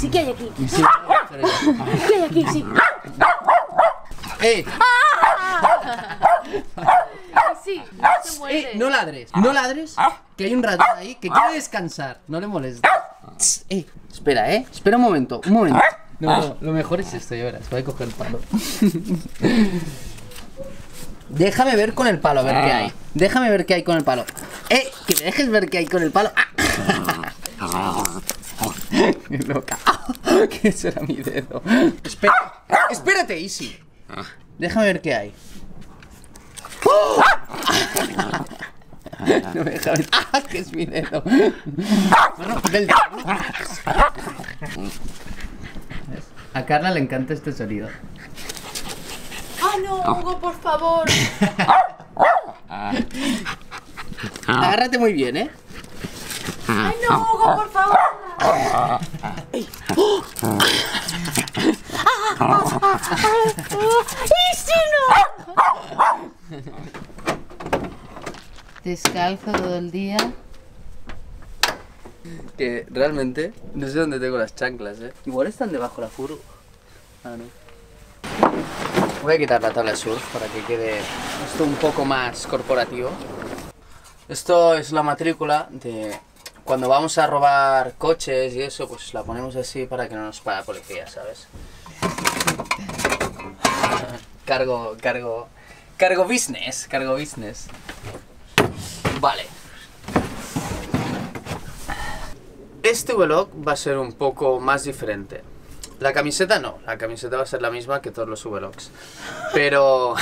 sí que hay aquí. Sí, ¿Qué hay aquí? Sí. ¡Eh! Sí, se muerde. No ladres, no ladres, que hay un ratón ahí que quiere descansar, no le molestes. Espera, espera un momento, un momento. No, lo mejor es esto, ya verás, voy a coger el palo. Déjame ver con el palo, a ver qué hay. Déjame ver qué hay con el palo. Que me dejes ver qué hay con el palo. Qué loca. ¿Qué será mi dedo? Espera, espérate, Easy. Déjame ver qué hay. No me deja ver. Que es mi dedo. Bueno, a Carla le encanta este sonido. ¡Ah, no, Hugo, por favor! Agárrate muy bien, ¿eh? ¡Ay, no, Hugo, por favor! ¡Y si no! Descalzo todo el día. Que realmente no sé dónde tengo las chanclas, ¿eh? Igual están debajo de la furgo. Ah, no. Voy a quitar la tabla de surf para que quede esto un poco más corporativo. Esto es la matrícula de cuando vamos a robar coches y eso, pues la ponemos así para que no nos pague la policía, ¿sabes? Cargo business, cargo business. Vale. Este vlog va a ser un poco más diferente. La camiseta no, la camiseta va a ser la misma que todos los vlogs. Pero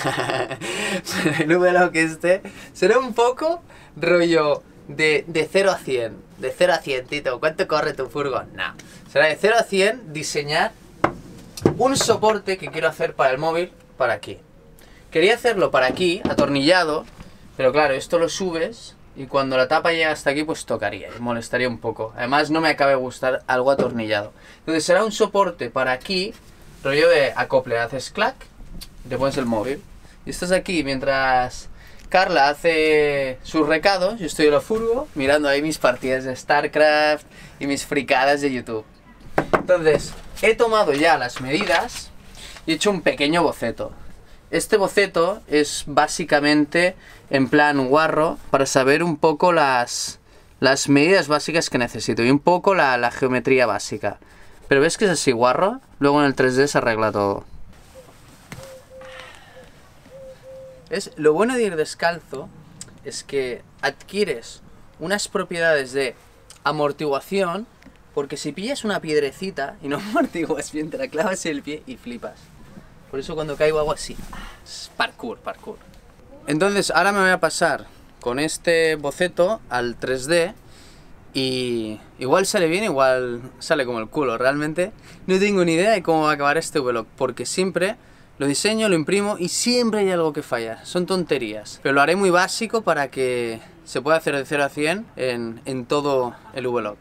el vlog este será un poco rollo de 0 a 100. De 0 a 100, Tito. ¿Cuánto corre tu furgón? No. Será de 0 a 100 diseñar un soporte que quiero hacer para el móvil para aquí. Quería hacerlo para aquí, atornillado, pero claro, esto lo subes y cuando la tapa llega hasta aquí pues tocaría y molestaría un poco. Además no me acaba de gustar algo atornillado. Entonces será un soporte para aquí, rollo de acople, haces clac, te pones el móvil. Y estás aquí mientras Carla hace sus recados, yo estoy en la furgo mirando ahí mis partidas de StarCraft y mis fricadas de YouTube. Entonces, he tomado ya las medidas y he hecho un pequeño boceto. Este boceto es básicamente en plan guarro para saber un poco las medidas básicas que necesito y un poco la geometría básica. Pero ves que es así guarro, luego en el 3D se arregla todo. Lo bueno de ir descalzo es que adquieres unas propiedades de amortiguación, porque si pillas una piedrecita y no amortiguas bien, te la clavas en el pie y flipas. Por eso cuando caigo hago así. Parkour, parkour. Entonces ahora me voy a pasar con este boceto al 3D y igual sale bien, igual sale como el culo. Realmente no tengo ni idea de cómo va a acabar este vlog, porque siempre lo diseño, lo imprimo y siempre hay algo que falla. Son tonterías. Pero lo haré muy básico para que se pueda hacer de 0 a 100 en todo el vlog.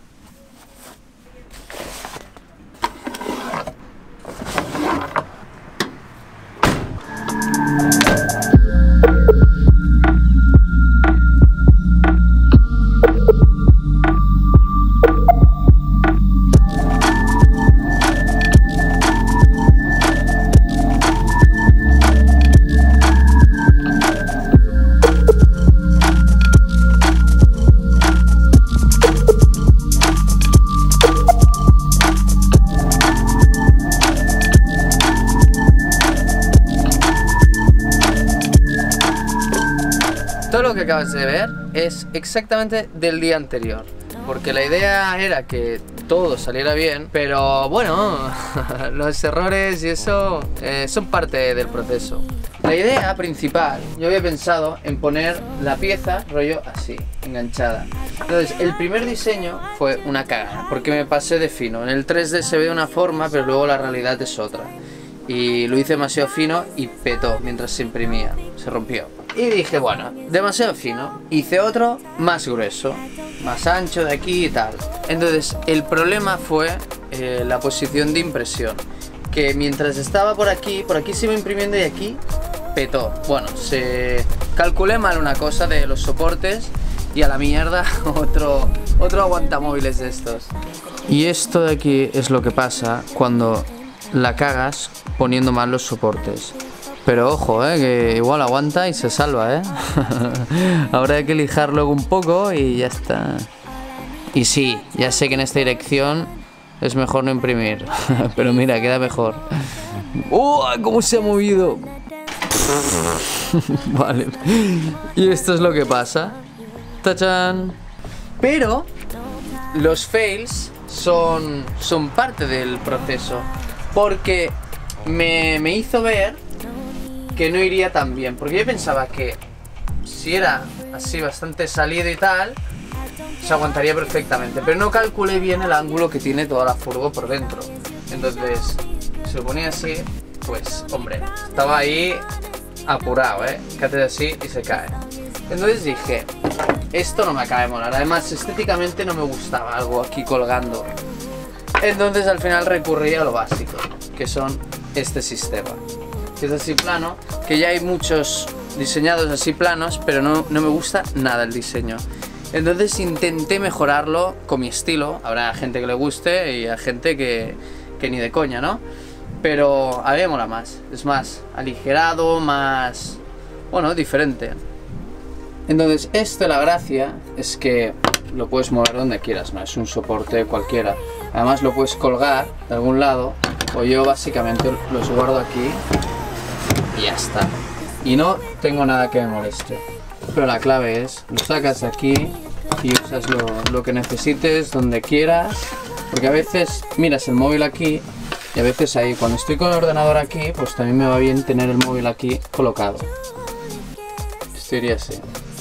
Todo lo que acabas de ver es exactamente del día anterior, porque la idea era que todo saliera bien, pero bueno, los errores y eso son parte del proceso. La idea principal, yo había pensado en poner la pieza rollo así, enganchada. Entonces el primer diseño fue una cagada, porque me pasé de fino. En el 3D se ve de una forma, pero luego la realidad es otra. Y lo hice demasiado fino y petó mientras se imprimía, se rompió. Y dije, bueno, demasiado fino. Hice otro más grueso, más ancho de aquí y tal. Entonces el problema fue la posición de impresión, que mientras estaba por aquí se iba imprimiendo y aquí petó. Bueno, calculé mal una cosa de los soportes y a la mierda Otro aguantamóviles de estos. Y esto de aquí es lo que pasa cuando la cagas poniendo mal los soportes. Pero ojo, que igual aguanta y se salva, Habrá que lijar luego un poco y ya está. Y sí, ya sé que en esta dirección es mejor no imprimir. Pero mira, queda mejor. ¡Oh! ¡Cómo se ha movido! Vale. Y esto es lo que pasa. ¡Tachán! Pero los fails son parte del proceso. Porque me hizo ver que no iría tan bien. Porque yo pensaba que si era así bastante salido y tal, se aguantaría perfectamente. Pero no calculé bien el ángulo que tiene toda la furgo por dentro. Entonces, si lo ponía así, pues, hombre, estaba ahí apurado, que haces así y se cae. Entonces dije, esto no me acaba de molar. Además, estéticamente no me gustaba algo aquí colgando. Entonces al final recurrí a lo básico, que son este sistema. Que es así plano, que ya hay muchos diseñados así planos, pero no me gusta nada el diseño. Entonces intenté mejorarlo con mi estilo. Habrá gente que le guste y hay gente que ni de coña, ¿no? Pero a mí me mola más. Es más aligerado, más... bueno, diferente. Entonces, la gracia es que lo puedes mover donde quieras, no es un soporte cualquiera. Además lo puedes colgar de algún lado, o yo básicamente los guardo aquí y ya está. Y no tengo nada que me moleste. Pero la clave es, lo sacas de aquí y usas lo que necesites, donde quieras. Porque a veces miras el móvil aquí y a veces ahí. Cuando estoy con el ordenador aquí, pues también me va bien tener el móvil aquí colocado. Esto iría así.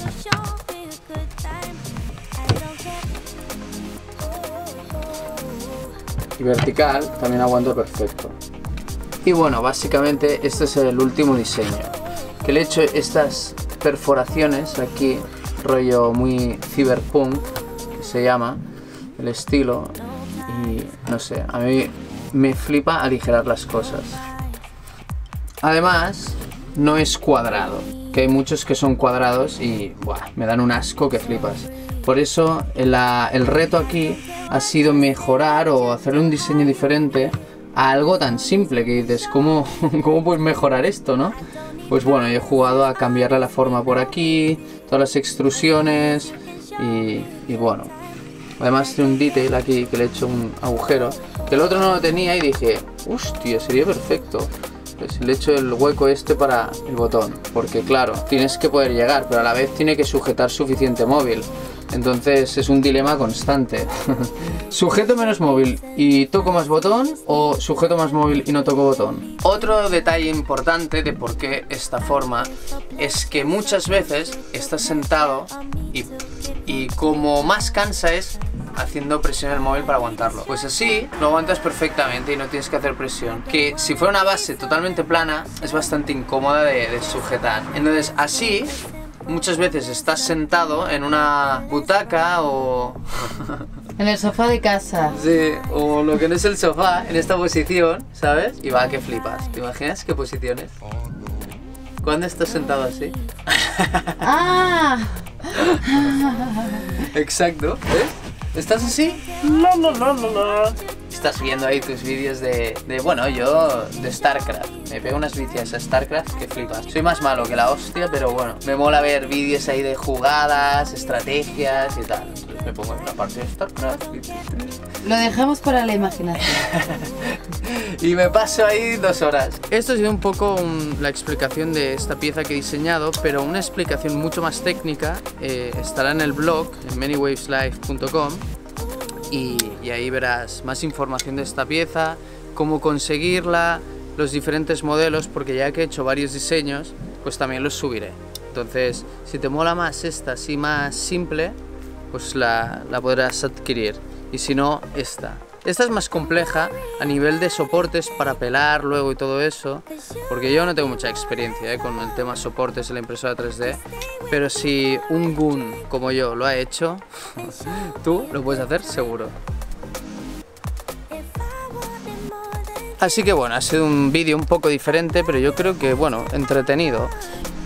Y vertical también aguanto perfecto. Y bueno, básicamente este es el último diseño. Que le he hecho estas perforaciones aquí, rollo muy cyberpunk, que se llama el estilo. Y no sé, a mí me flipa aligerar las cosas. Además, no es cuadrado, que hay muchos que son cuadrados y buah, me dan un asco que flipas. Por eso el reto aquí ha sido mejorar o hacerle un diseño diferente a algo tan simple que dices, ¿cómo puedes mejorar esto, no? Pues bueno, yo he jugado a cambiarle la forma por aquí, todas las extrusiones y bueno. Además tiene un detail aquí que le he hecho un agujero, que el otro no lo tenía y dije, hostia, sería perfecto. Pues le he hecho el hueco este para el botón, porque claro, tienes que poder llegar, pero a la vez tiene que sujetar suficiente móvil. Entonces es un dilema constante. ¿Sujeto menos móvil y toco más botón o sujeto más móvil y no toco botón? Otro detalle importante de por qué esta forma es que muchas veces estás sentado y como más cansa es haciendo presión en el móvil para aguantarlo. Pues así lo aguantas perfectamente y no tienes que hacer presión. Que si fuera una base totalmente plana es bastante incómoda de sujetar. Entonces así... muchas veces estás sentado en una butaca o... en el sofá de casa. Sí, o lo que no es el sofá, en esta posición, ¿sabes? Y va que flipas. ¿Te imaginas qué posiciones? ¿Cuándo estás sentado así? ¡Ah! Exacto, ¿ves? ¿Estás así? Estás viendo ahí tus vídeos de bueno, yo de StarCraft. Me pego unas vicias a StarCraft que flipas. Soy más malo que la hostia, pero bueno, me mola ver vídeos ahí de jugadas, estrategias y tal. Entonces me pongo en la parte de StarCraft. Lo dejamos para la imaginación. Y me paso ahí 2 horas. Esto ha sido un poco la explicación de esta pieza que he diseñado, pero una explicación mucho más técnica estará en el blog, en manywaveslife.com. Y ahí verás más información de esta pieza, cómo conseguirla, los diferentes modelos, porque ya que he hecho varios diseños, pues también los subiré. Entonces, si te mola más esta así más simple, pues la podrás adquirir. Y si no, esta. Esta es más compleja a nivel de soportes para pelar luego y todo eso, porque yo no tengo mucha experiencia con el tema soportes en la impresora 3D, pero si un Gun como yo lo ha hecho, tú lo puedes hacer seguro. Así que bueno, ha sido un vídeo un poco diferente, pero yo creo que bueno, entretenido.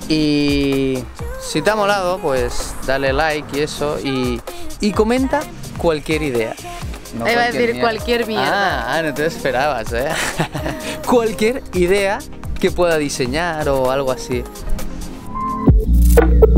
Y si te ha molado, pues dale like y eso, y comenta cualquier idea. No Iba a cualquier decir mierda. cualquier mierda. No te esperabas, ¿eh? Cualquier idea que pueda diseñar o algo así.